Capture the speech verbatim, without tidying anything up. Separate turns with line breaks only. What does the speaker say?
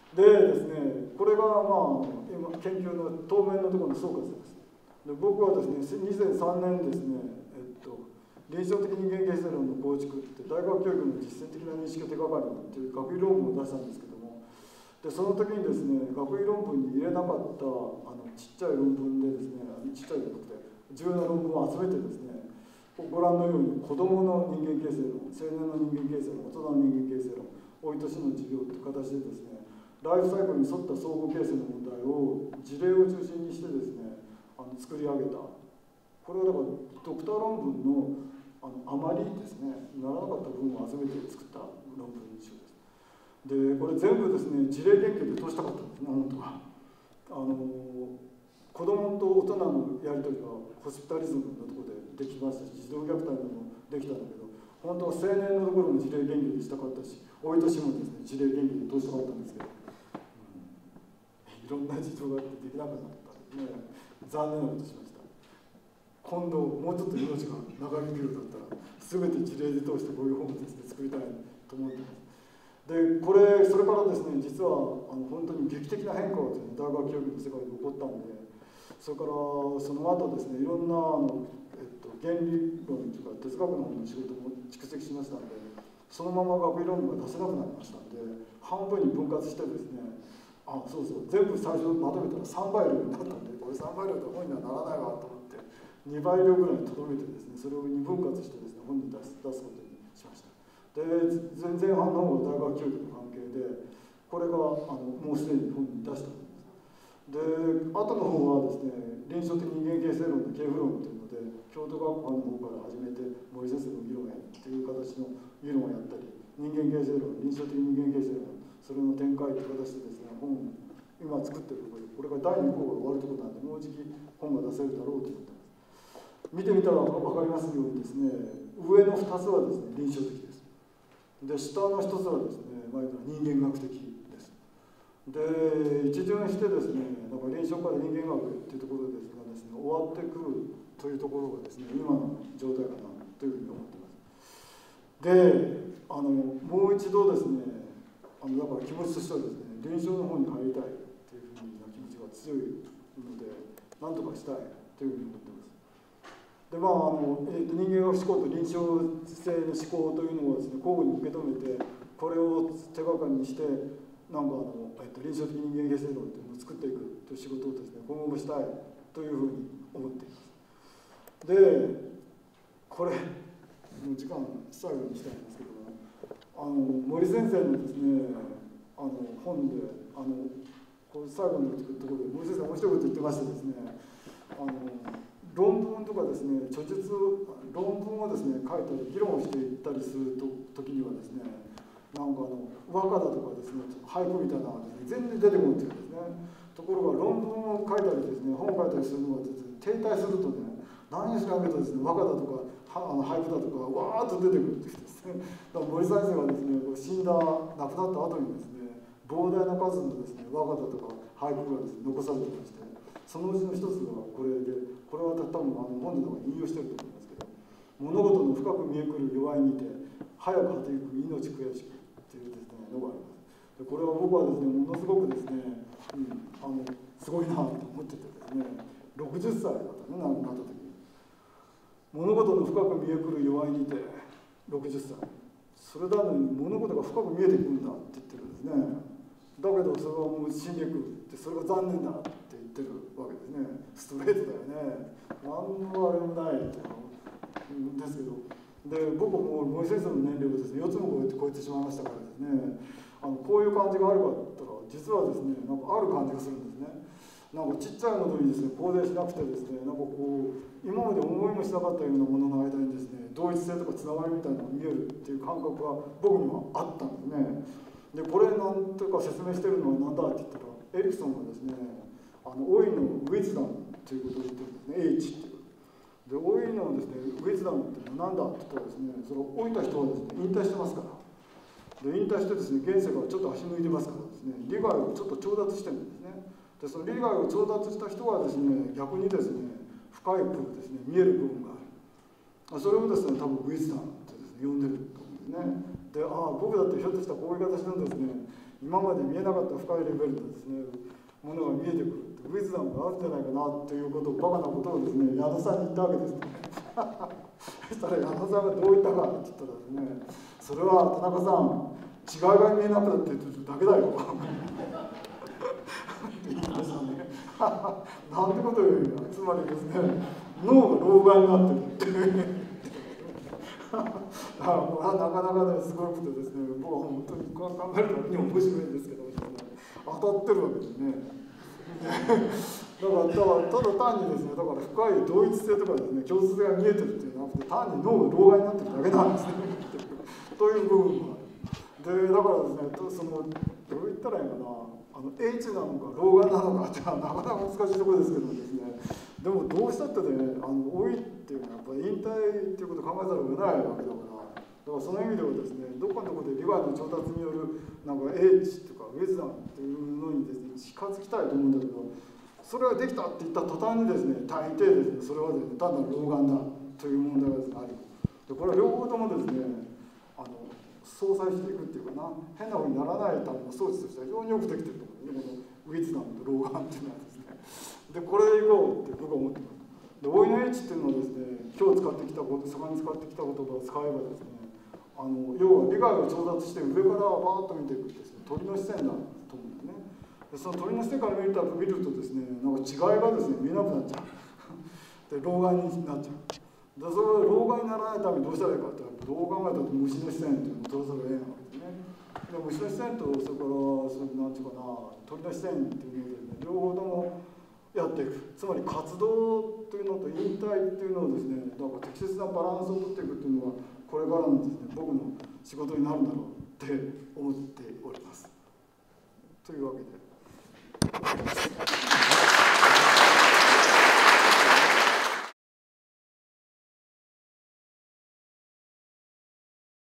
でですね、これがまあ今研究の当面のところの総括です。で僕はですね、にせんさんねんにですね、えっと、臨床的人間形成論の構築って大学教育の実践的な認識を手がかりにという学位論文を出したんですけども、でその時にですね、学位論文に入れなかったあのちっちゃい論文でですね、ちっちゃいじゃなくて重要な論文を集めてですね、ご覧のように子どもの人間形成論、青年の人間形成論、大人の人間形成論、老い年の授業という形でですね、ライフサイクルに沿った相互形成の問題を事例を中心にしてですね、あの作り上げた。これはだからドクター論文のあのあまりですね、ならなかった部分を集めて作った論文集です。で、これ全部ですね、事例研究で通したかったんですね、本当は。あの子供と大人のやり取りがホスピタリズムのところでできましたし、児童虐待などもできたんだけど、本当は青年のところも事例研究でしたかったし、老い年もですね、事例研究で通したかったんですけど、うん、いろんな事情があってできなくなったんですね。残念なことしました。今度もうちょっと命が長引くようだったら、全て事例で通してこういう本をですね、作りたいと思っています。で、これ、それからですね、実はあの本当に劇的な変化がですね、大学教育の世界で起こったんで、それからその後ですね、いろんなあの、えっと、原理論というか哲学の方の仕事も蓄積しましたんで、そのまま学位論文が出せなくなりましたんで、半分に分割してですね、あ、そうそう、全部最初まとめたらさんばい量になったんで、これさんばい量で本にはならないわと思って、にばい量ぐらいにとどめてですね、それをに分割してですね、本に出す出すことにしました。で、前々半の方が大学教育の関係で、これがあのもうすでに本に出したものです。で、後の方はですね、臨床的人間形成論と系譜論というので、京都学科の方から始めて、森先生の議論をやるという形の議論をやったり、人間形成論、臨床的人間形成論、それの展開という形でですね、本を今作っているところで、これがだいに項が終わるところなんで、もうじき本が出せるだろうと思っています。見てみたら分かりますようにですね、上のふたつはですね、臨床的です。で、下のひとつはですね、まあ、人間学的です。で、一巡してですね、なんか臨床から人間学っていうところですがですね、終わってくるというところがですね、今の状態かなというふうに思っています。で、あのもう一度ですね、あのだから気持ちとしてはですね、臨床の方に入りたいというふうな気持ちが強いので、なんとかしたいというふうに思っています。で、まあ、あの、えー、と人間学思考と臨床性の思考というのをですね、交互に受け止めて、これを手がかりにして、なんかあの、えー、と臨床的人間形成論というのを作っていくという仕事をですね、今後もしたいというふうに思っています。で、これ、もう時間最後にしたいんですけども、あの森先生のですね、あの本で、あのこれ最後のところで森先生面白いこと言ってましてですね、あの論文とかですね、著述、論文をですね、書いたり、議論をしていったりすると時にはですね、なんかあの和歌だとかですね、俳句みたいなのがですね、全然出てこないっていうんですね。ところが論文を書いたりですね、本を書いたりするのがですね、停滞するとね、何しらんけどですね、和歌だとか、あの俳句だとか、わーっと出てくるっていうですね。だから森先生がですね、死んだ、亡くなった後にですね、膨大な数のですね、和歌だとか俳句がですね、残されていまして、そのうちの一つがこれで、これは多分あの本の中に引用していると思いますけど、物事の深く見えくる弱いにて、早く果てゆく命悔しくというですね、のがあります。でこれは僕はですね、ものすごくですね、うん、あのすごいなと思っててですね、ろくじゅっさいだったね、亡くなった時に。物事の深く見えくる弱いにて、ろくじゅっさい。それなのに物事が深く見えてくるんだって言ってるんですね。だけどそれはもう死んでいくって、それが残念だって言ってるわけですね。ストレートだよね。何のあれもないって言うんですけど、で僕も森先生の年齢をですね、よっつも超えて超えてしまいましたからですね、あのこういう感じがあるかって言ったら、実はですね、なんかある感じがするんですね。なんかちっちゃいものにですね、肯定しなくてですね、なんかこう、今まで思いもしなかったようなものの間にですね、同一性とかつながりみたいなのが見えるっていう感覚が僕にはあったんですね。で、これなんとか説明してるのは何だって言ったら、エリクソンがですね、あの老いのウィズダムということを言ってるんですね、H っていう。で、老いのですね、ウィズダムっていうのは何だって言ったらですね、その老いた人はですね、引退してますから。で、引退してですね、現世からちょっと足抜いてますからですね、利害をちょっと調達してるんですね。で、その利害を調達した人はですね、逆にですね、深い部分ですね、見える部分がある。それをですね、多分ウィズダムってですね、呼んでると思うんですね。で、ああ、僕だってひょっとしたらこういう形のですね、 今まで見えなかった深いレベルのですねものが見えてくるってウィズダムがあるんじゃないかなということをバカなことをですね矢野さんに言ったわけですね。そしたら矢野さんがどう言ったかって言ったらですね、それは田中さん違いが見えなくなってるだけだよって言いましたね。なんてこと言うよ。つまりですね脳が老眼になってるってだからこれはなかなかねすごくてですね、僕は本当にこう考えるのに面白いんですけど、ね、当たってるわけですね。だからただ単にですね、だから深い同一性とかですね、共通性が見えてるっていうのはなくて、単に脳が老眼になってるだけなんですね。という部分もある。で、だからですね、そのどう言ったらいいのかな、あの H なのか老眼なのかってなかなか難しいところですけどですね、でもどうしたってね、あの老いっていうのはやっぱり引退っていうことを考えざるを得ないわけだから、だからその意味ではですね、どこかのところで理解の上達によるなんか H とかウィズダムっていうのにですね、近づきたいと思うんだけど、それができたって言った途端にですね、大抵ですね、それはですね、単なる老眼だという問題がですね、あり、でこれは両方ともですね、あの相殺していくっていうかな、変なふうにならないための装置としては非常によくできてると思うんですね、このウィズダムと老眼っていうのはですね。で、これでいこうって僕は思ってます。で、老いの H っていうのはですね、今日使ってきたこと、そこに使ってきた言葉を使えばですね、あの要は理解を調達して上からバーッと見ていくですね、鳥の視線だと思うんですね。でその鳥の視線から見た見るとですね、なんか違いがですね、見えなくなっちゃう。で、老眼になっちゃう。で、それを老眼にならないためにどうしたらいいかって、どう考えたら虫の視線っていうのを取らざるを得ないわけですね。で、虫の視線と、それから、それなんていうかな、鳥の視線っていうのをですね、両方ともやっていく。つまり活動というのと引退っていうのをですね、なんか適切なバランスをとっていくっていうのは、これからのですね、僕の仕事になるんだろうって思っております。というわけで。